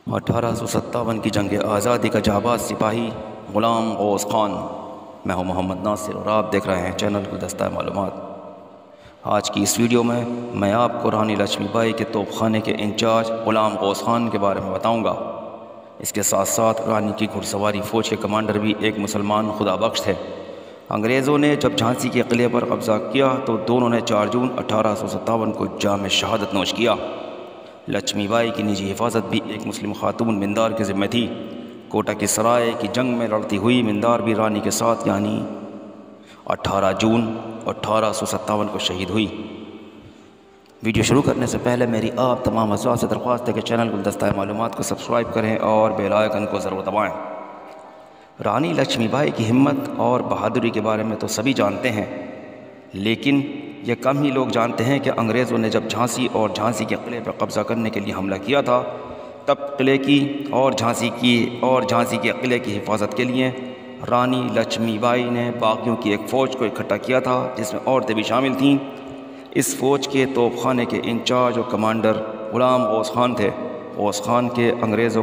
1857 کی جنگ آزادی کا جانباز سپاہی غلام غوث خان۔ میں ہوں محمد ناصر اور آپ دیکھ رہے ہیں چینل گلدستہ معلومات۔ آج کی اس ویڈیو میں آپ کو رانی لکشمی بائی کے توپ خانے کے انچارج غلام غوث خان کے بارے میں بتاؤں گا۔ اس کے ساتھ ساتھ رانی کی گھڑ سواری فوج کے کمانڈر بھی ایک مسلمان خدا بخش تھے۔ انگریزوں نے جب جھانسی کے قلعے پر قبضہ کیا تو دونوں نے 4 جون 1857 کو جام شہادت نوش کیا۔ لکشمی بائی کی نجی حفاظت بھی ایک مسلم خاتون مندار کے ذمہ تھی۔ کوٹہ کی سرائے کی جنگ میں لڑتی ہوئی مندار بھی رانی کے ساتھ یعنی 18 جون 1857 کو شہید ہوئی۔ ویڈیو شروع کرنے سے پہلے میری آپ تمام حضرات سے درخواست ہے کہ چینل گلدستہ معلومات کو سبسکرائب کریں اور بیل آئیکن کو ضرور دبائیں۔ رانی لکشمی بائی کی ہمت اور بہادری کے بارے میں تو سبھی جانتے ہیں، لیکن یہ کم ہی لوگ جانتے ہیں کہ انگریزوں نے جب جھانسی اور جھانسی کے قلعے پر قبضہ کرنے کے لیے حملہ کیا تھا تب قلعے کی اور جھانسی کے قلعے کی حفاظت کے لیے رانی لکشمی بائی نے باغیوں کی ایک فوج کو اکٹھا کیا تھا جس میں عورتیں بھی شامل تھیں۔ اس فوج کے توپ خانے کے انچارج اور کمانڈر غلام غوث خان تھے۔ غوث خان نے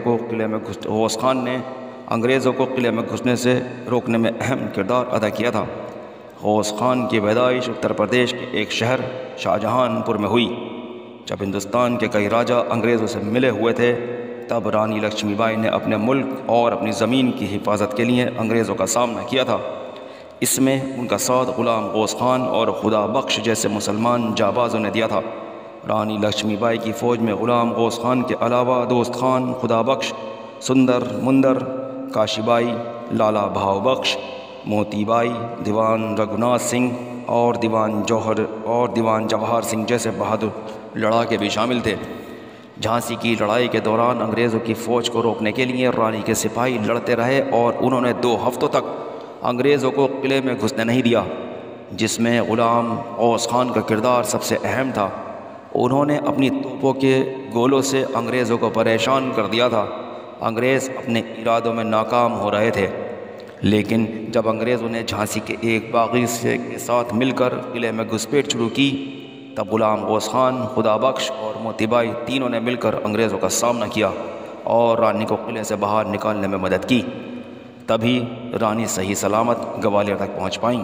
انگریزوں کو قلعے میں گھسنے سے روکنے میں اہم کردار ادا کیا تھا۔ غوث خان کی پیدائش اتر پردیش کے ایک شہر شاہجہان پور میں ہوئی۔ جب ہندوستان کے کئی راجا انگریزوں سے ملے ہوئے تھے تب رانی لکشمی بائی نے اپنے ملک اور اپنی زمین کی حفاظت کے لیے انگریزوں کا سامنا کیا تھا۔ اس میں ان کا ساتھ غلام غوث خان اور خدا بخش جیسے مسلمان جانبازوں نے دیا تھا۔ رانی لکشمی بائی کی فوج میں غلام غوث خان کے علاوہ دوست خان، خدا بخش، سندر مندر، کاشی بائی، لالا بھاؤ بخش، موتی بائی، دیوان رگھوناتھ سنگھ اور دیوان جواہر سنگھ جیسے بہادر لڑاکے بھی شامل تھے۔ جھانسی کی لڑائی کے دوران انگریزوں کی فوج کو روکنے کے لیے رانی کے سپاہی لڑتے رہے اور انہوں نے 2 ہفتوں تک انگریزوں کو قلعے میں گھسنے نہیں دیا، جس میں غلام غوث خان کا کردار سب سے اہم تھا۔ انہوں نے اپنی توپوں کے گولوں سے انگریزوں کو پریشان کر دیا تھا۔ انگریز اپنے ارادوں میں ناکام ہو رہے تھے، لیکن جب انگریزوں نے جھانسی کے ایک باغی کے ساتھ مل کر قلعے میں گھسپیٹ شروع کی تب غلام غوث خان، خدا بخش اور موتی بائی تینوں نے مل کر انگریزوں کا سامنا کیا اور رانی کو قلعے سے باہر نکالنے میں مدد کی۔ تبھی رانی صحیح سلامت گوالیر تک پہنچ پائیں۔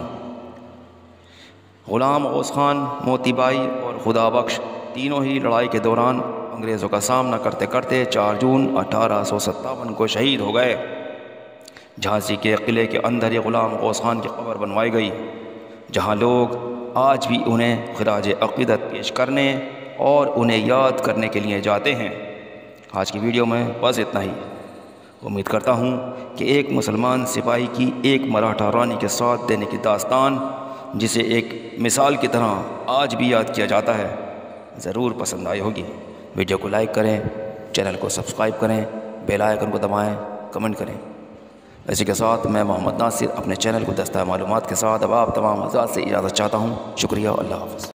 غلام غوث خان، موتی بائی اور خدا بخش تینوں ہی لڑائی کے دوران انگریزوں کا سامنا کرتے کرتے 4 جون 1857 کو شہید ہو گئے۔ جھانسی کے قلعے کے اندر ہی غلام غوث خان کی قبر بنوائی گئی، جہاں لوگ آج بھی انہیں خراج عقیدت پیش کرنے اور انہیں یاد کرنے کے لیے جاتے ہیں۔ آج کی ویڈیو میں بس اتنا ہی۔ امید کرتا ہوں کہ ایک مسلمان سپاہی کی ایک مراٹھا رانی کے ساتھ دینے کی داستان، جسے ایک مثال کی طرح آج بھی یاد کیا جاتا ہے، ضرور پسند آئی ہوگی۔ ویڈیو کو لائک کریں، چینل کو سبسکرائب کریں، بیل آئیکن کو دبائیں، کمنٹ کریں۔ اسی کے ساتھ میں محمد ناصر اپنے چینل گلدستہ معلومات کے ساتھ اب آپ تمام حضرات سے اجازت چاہتا ہوں۔ شکریہ، اللہ حافظ۔